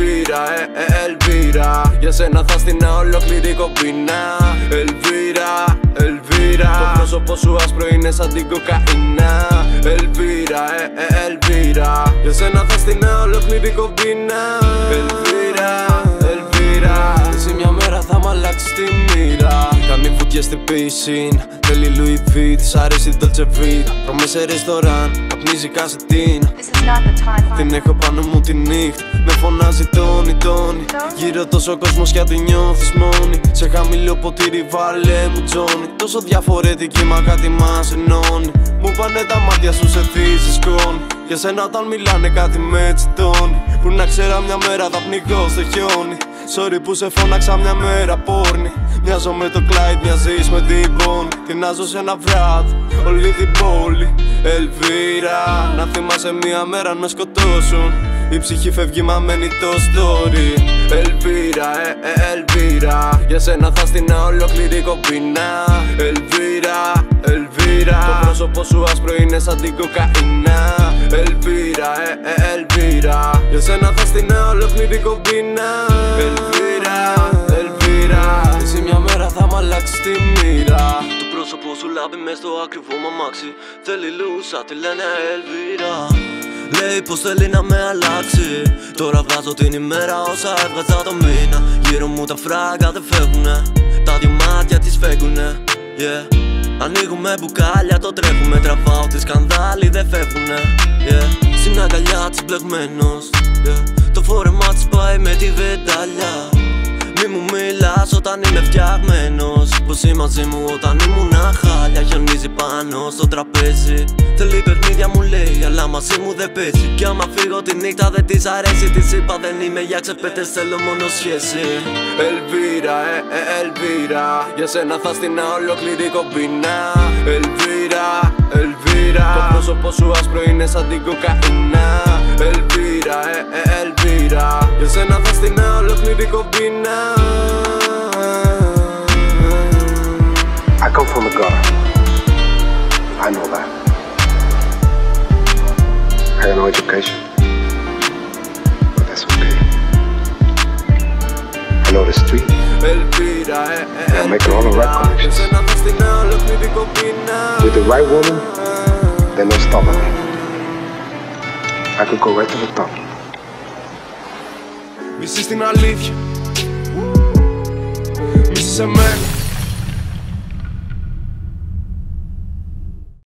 Elvira, Elvira. Για σένα θα στείλω ολόκληρη κομπίνα. Elvira, Elvira. Το πρόσωπο σου άσπρο είναι σαν την κοκαίνα. Elvira, Elvira. Για σένα θα στείλω ολόκληρη κομπίνα. Elvira, Elvira. Εσύ μια μέρα θα μ' αλλάξεις τη μοίρα. Κάνει βουτιές στην πίσιν, θέλει Louis V, της αρέσει το Dolce. Τρώμε σε ρεστοράν, καπνίζει κασετίν. Την έχω πάνω μου τη νύχτα, με φωνάζει Τόνι, Τόνι. Γύρω τόσο κόσμος γιατί νιώθεις μόνη. Σε χαμηλό ποτήρι βάλε μου Τζόνι. Τόσο διαφορετική μα κάτι μας ενώνει. Μου πάνε τα μάτια σου σε θύση σκόνη. Για σένα όταν μιλάνε κάτι με τσιτώνει. Που να ξέρα μια μέρα θα πνιγώ στο χιόνι. Sorry που σε φώναξα μια μέρα πόρνη. Μοιάζω με το Clyde, μοιάζεις με την Bonnie. Τεινάζω σε ένα βράδυ, όλη την πόλη. Elvira, να θυμάσαι μια μέρα να σκοτώσουν. Η ψυχή φεύγει μα μένει το story. Elvira, Elvira. Για σένα θα στείλω ολόκληρη κομπίνα. Elvira, Elvira. Το πρόσωπο σου άσπρο είναι σαν την κοκαίνα. Elvira, Elvira. Για σένα θα στείλω ολόκληρη κομπίνα. Elvira, Elvira. Εσύ μια μέρα θα μ' αλλάξεις τη μοίρα. Το πρόσωπο σου λάμπει μες στο ακριβό μου αμάξι. Θέλει λούσα, τη λένε Elvira. Λέει πως θέλει να με αλλάξει. Τώρα βγάζω την ημέρα όσα έβγαζα το μήνα. Γύρω μου τα φράγκα δεν φεύγουνε. Τα δυο μάτια της φέγγουνε, yeah. Ανοίγουμε μπουκάλια, το τρέχουμε. Τραβάω τη σκανδάλη, δεν φεύγουνε, yeah. Στην αγκαλιά της μπλεγμένος, yeah. Το φόρεμα της πάει με τη βεντάλια. Μη μου μιλάς όταν είμαι φτιαγμένος. Πως είσαι μαζί μου όταν ήμουνα χάλια. Χιονίζει πάνω στο τραπέζι. Θέλει παιχνίδια μου λέει, αλλά μαζί μου δεν παίζει. Κι άμα φύγω τη νύχτα δεν της αρέσει. Της είπα δεν είμαι για ξεπέτες, θέλω μόνο σχέση. Elvira, Elvira. Για σένα θα στείλω ολόκληρη κομπίνα. Elvira, Elvira. Το πρόσωπο σου άσπρο είναι σαν την κοκαίνα. Elvira, Elvira. Για σένα θα στείλω ολόκληρη κομπίνα. I come from the gutter. I know that. I got no education, but that's okay. I know the street. Elvira, And I'm making all the right connections. With the right woman, there's no stopping me. I could go right to the top. Μισείς την αλήθεια, μισείς εμένα.